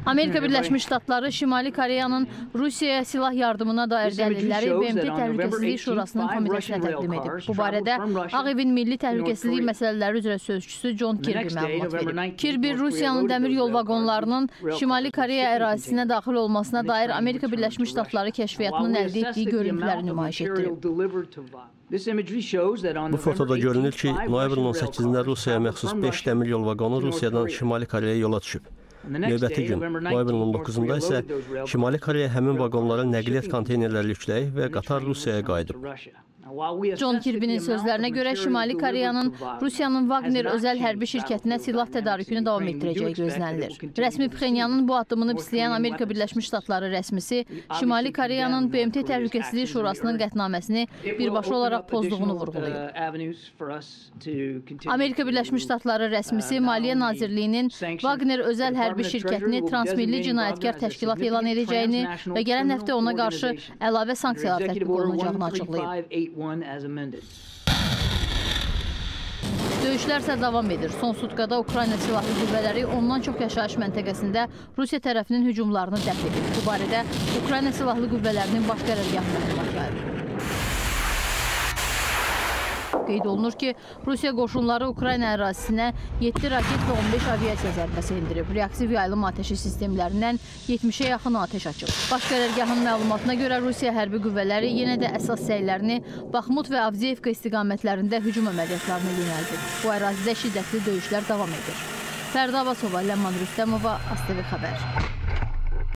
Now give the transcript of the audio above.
Amerika Birləşmiş Ştatları Şimali Koreyanın Rusiyaya silah yardımına dair dəlilləri BMT Təhlükəsizlik Şurasının komitəsinə təqdim edib. Bu barədə Ağ Evin Milli Təhlükəsizlik məsələləri üzrə sözçüsü John Kirby məlumat verib. Kirby Rusiyanın dəmir yol vaqonlarının Şimali Koreya ərazisinə daxil olmasına dair Amerika Birləşmiş Ştatları kəşfiyyatının əldə etdiyi görüntüləri nümayiş etdirib. Bu fotoda görünür ki, noyabrın 18-də Rusiyaya məxsus 5 dəmir yol vaqonu Rusiyadan Şimali Koreyaya yola düşüb. Növbəti gün, noyabrın 19-da isə Şimali Koreya həmin vaqonlara nəqliyyat konteynerləri yükləyib və qatar Rusiyaya qayıdıb. John Kirby'nin sözlərinə görə Şimali Koreyanın Rusiyanın Wagner özəl hərbi şirkətinə silah tədarükünü davam etdirəcəyi gözlənilir. Rəsmi Pxenyanın bu addımını pisləyən Amerika Birləşmiş Ştatları rəsmisi Şimali Koreyanın BMT Təhlükəsizlik Şurasının qətnaməsini birbaşa olaraq pozduğunu vurğulayıb. Amerika Birləşmiş Ştatları rəsmisi Maliyyə Nazirliyinin Wagner özəl hərbi şirkətini transmilli cinayətkar təşkilat elan edəcəyini və gələn həftə ona qarşı əlavə sanksiyalar tətbiq olunacağını açıqlayıb. Döyüşlər isə davam edir. Son sutkada Ukrayna silahlı qüvvələri ondan çox yaşayış məntəqəsində Rusiya tərəfinin hücumlarını dəf edib. Bu barədə Ukrayna silahlı qüvvələrinin baş qərargahı məlumat yayıb. Qeyd olunur ki, Rusiya qoşunları Ukrayna ərazisinə 7 raket və 15 aviasiya zərbəsi endirib. Reaktiv yaylım ateşi sistemlərindən 70-ə yaxın atəş açıb. Baş qərargahın məlumatına görə Rusiya hərbi qüvvələri yenə də əsas səylərini Baxmut və Avdiyevka istiqamətlərində hücum əməliyyatlarına yönəldir. Bu ərazidə şiddətli döyüşlər davam edir. Fərda Abbasova, Ləman Rüstəmova, ASTV Xəbər.